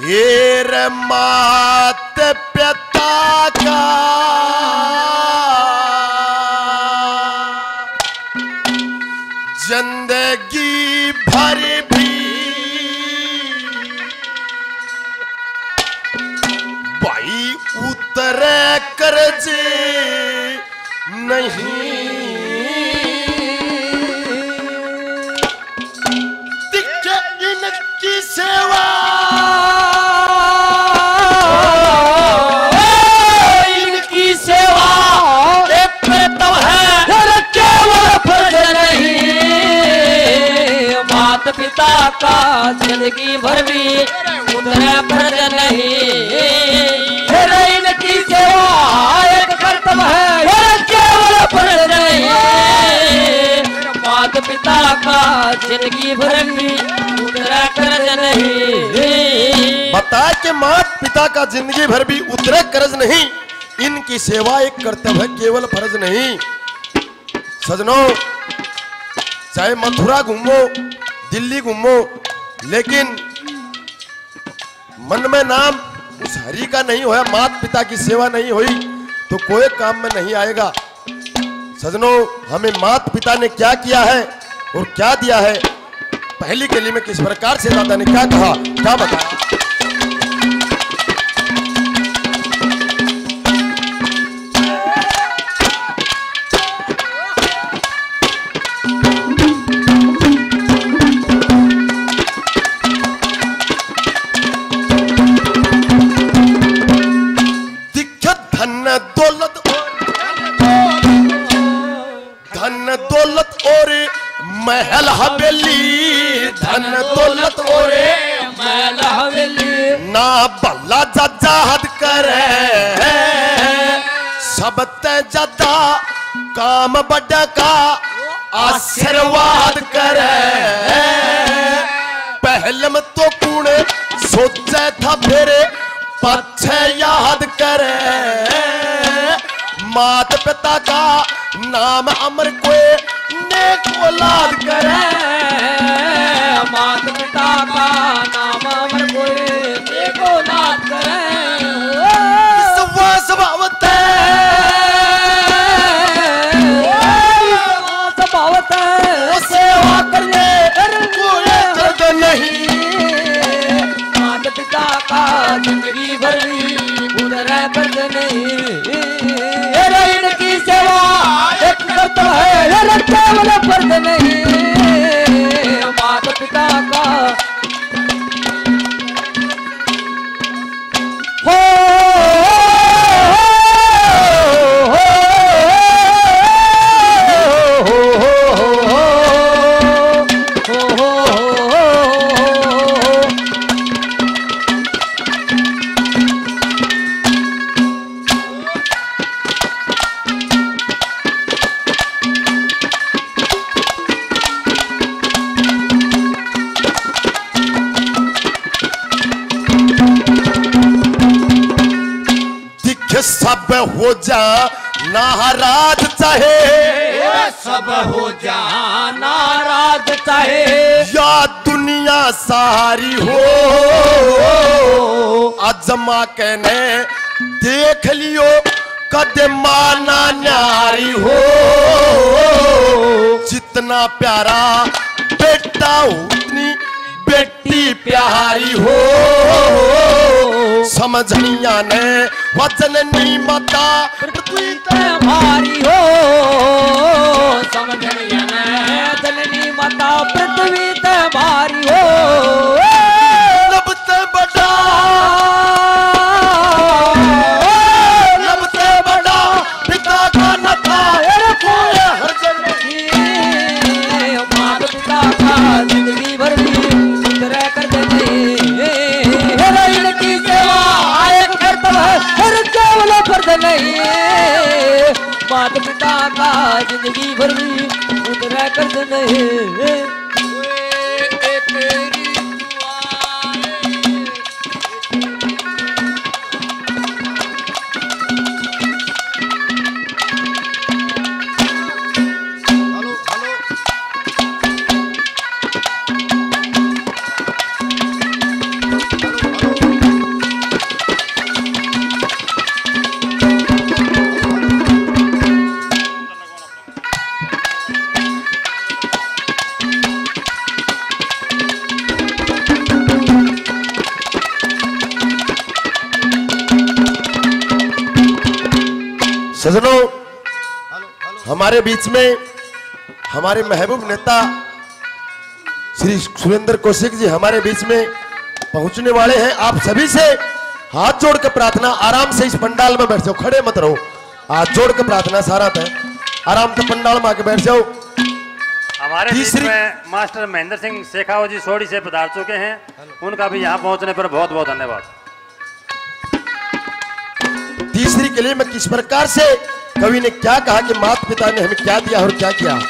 एर मात पिता का जिंदगी भर भी भाई उतरे कर्ज नहीं, दिखे इनकी सेवा पिता का जिंदगी भर भी उतरे फर्ज नहीं, इनकी सेवा एक कर्तव्य है केवल फर्ज नहीं। माता पिता का जिंदगी भर भी उतरे कर्ज नहीं। बता कि माता पिता का जिंदगी भर भी उतरे कर्ज नहीं, इनकी सेवा एक कर्तव्य है केवल फर्ज नहीं। सजनों, चाहे मथुरा घूमो दिल्ली घूमो, लेकिन मन में नाम उस हरि का नहीं होया, माता पिता की सेवा नहीं हुई तो कोई काम में नहीं आएगा। सजनों, हमें माता पिता ने क्या किया है और क्या दिया है, पहली कली में किस प्रकार से दादा ने क्या कहा, क्या बताया। धन दौलत और महल हवेली, धन दौलत और महल हवेली, ना भला जजाहद करे सबते ज्यादा काम बड़ा का आशीर्वाद करे। पहले में तो कूण सोचे था फिर पछे याद करे, माता पिता का नाम अमर कोई नेक औलाद करे। माता पिता का नाम अमर कोई नेक औलाद करे। स्वभावत सेवा करने कोई दर्द नहीं। माता पिता का जिंदगी भर भी उतरे कर्ज नहीं, इनकी सेवा एक कर्तव्य है केवल फर्ज नहीं। माता पिता का सब हो जा नाराज चाहे, सब हो जा नाराज चाहे, या दुनिया सारी हो अजमा कहने देख लियो कद माना न्यारी हो। जितना प्यारा बेटा उतनी बेटी प्यारी हो। समझनिया ने वचन नी माता पृथ्वी भारी हो। समझनिया ने जननी माता पृथ्वी भारी हो। सबसे बड़ा पिता का नथा कोई हर्ज नहीं। माता पिता का जिंदगी भर भी उतरे कर्ज नहीं, इनकी सेवा एक कर्तव्य है केवल फर्ज नहीं। माता पिता का जिंदगी भर भी उतरे कर्ज नहीं। सजनों, हमारे बीच में हमारे महबूब नेता श्री सुरेंद्र कौशिक जी हमारे बीच में पहुंचने वाले हैं। आप सभी से हाथ जोड़ के प्रार्थना, आराम से इस पंडाल में बैठ जाओ, खड़े मत रहो, हाथ जोड़ के प्रार्थना सारा है, आराम से पंडाल में आके बैठ जाओ। हमारे बीच में मास्टर महेंद्र सिंह शेखावत जी सोड़ी से पधार चुके हैं, उनका भी यहाँ पहुंचने पर बहुत बहुत धन्यवाद। तीसरी कली में किस प्रकार से कवि ने क्या कहा कि माता पिता ने हमें क्या दिया और क्या किया।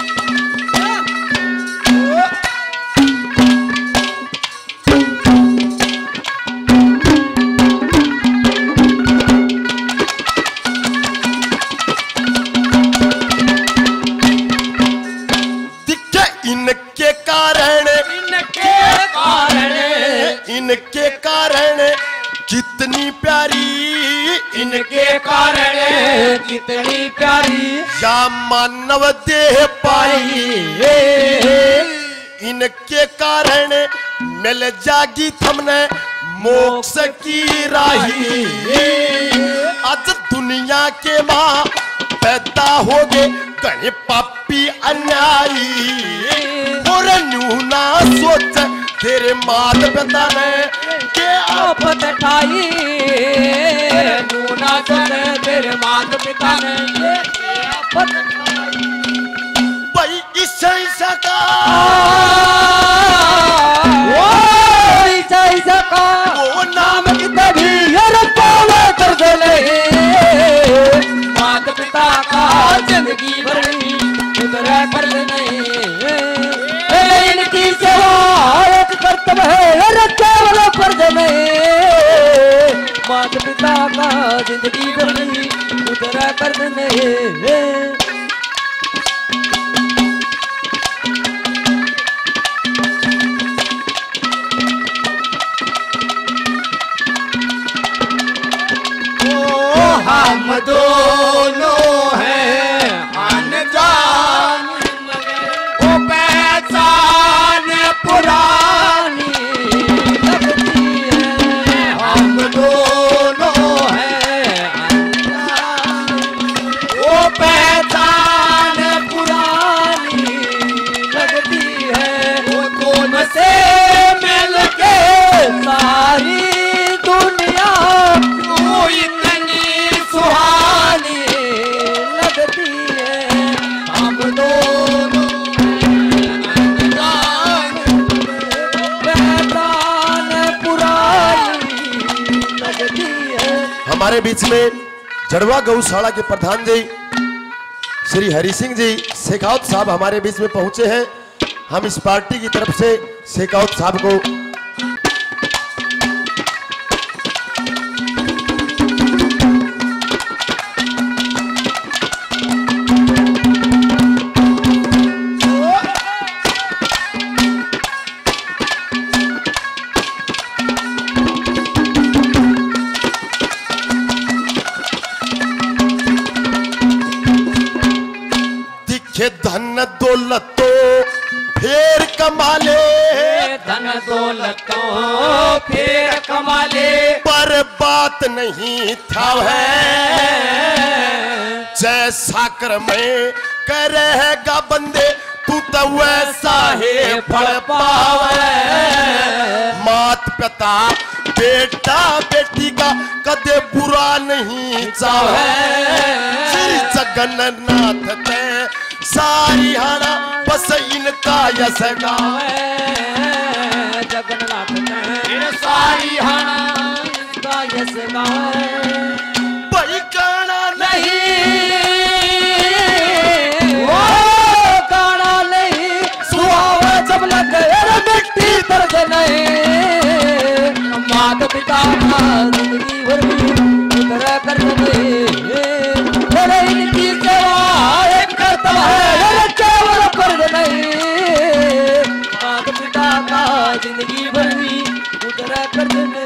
इनके कारण कितनी प्यारी, इनके कारण कितनी प्यारी या मानव देह पाई। इनके कारण मिल जागी थमने मोक्ष की राही। आज दुनिया के माँ पैदा हो गए कहीं पापी अन्यायी, और न्यू ना सोच तेरे मात पिता ने के आफत ठाई। न्यू ना सोच तेरे मात पिता ने के आफत ठाई। भाई ईसा का वो नाम की तभी पावे कर दे। माता पिता का जिंदगी भर उतरा कर नहीं। इनकी सेवा एक कर्तव्य है, केवल फर्ज नहीं। माता पिता का जिंदगी भर उतरा कर नहीं। हम दोनों हैं अनजान, वो पहचान पुरानी लगती है। हम दोनों हैं अनजान, वो पहचान पुरानी लगती है। वो दोनों से मिल के सारी दुनिया सुहानी लगती है। हम दोनों पहचान पुरानी लगती है। हमारे बीच में जड़वा गौशाला के प्रधान जी श्री हरि सिंह जी शेखावत साहब हमारे बीच में पहुंचे हैं। हम इस पार्टी की तरफ से शेखावत साहब को धन दौलतो फिर कमा ले, धन दौलतो फिर कमा ले, पर बात नहीं था है जैसा कर में करेगा बंदे तू तो वैसा ही फल पावे। मात पिता बेटा बेटी का कदे बुरा नहीं चाहे। श्री जगन्नाथ ते सारी हाना बस इनका यश गावे। जगन्नाथ ने सारी हाना इनका यश गावे। भाई गाना नहीं वो गाना नहीं सुहावे जब लगे मिट्टी दर्द नहीं। माता पिता का जिंदगी भर उतरा कर नहीं। इनकी सेवा एक कर्तव्य है, केवल फर्ज नहीं। माता पिता का जिंदगी भर उतरा कर नहीं।